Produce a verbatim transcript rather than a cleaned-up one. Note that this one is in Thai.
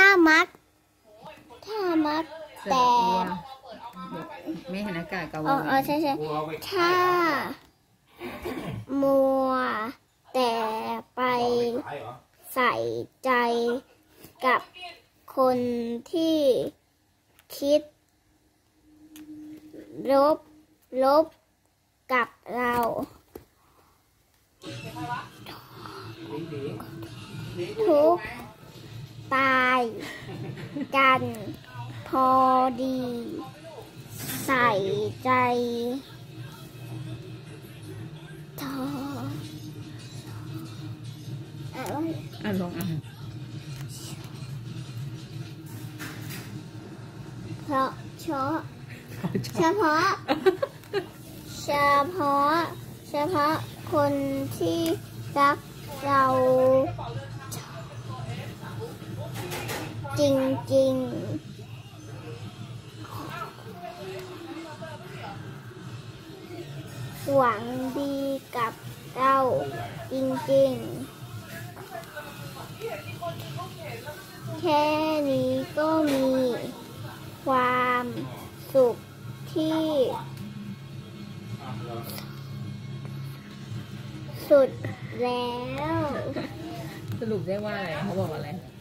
มักถ้ามักแต่ไม่เห็นอากาศกับอ๋อใช่ใช่ถ้ามัวแต่ไปใส่ใจกับคนที่คิดลบลบกับเราทุกตายกันพอดีใส่ใจทออ่านลองอ่านเพราะเฉพาะเฉพาะเฉพาะเฉพาะคนที่รักเราจริงๆหวังดีกับเราจริงๆแค่นี้ก็มีความสุขที่สุดแล้วสรุปได้ว่าอะไรเขาบอกอะไร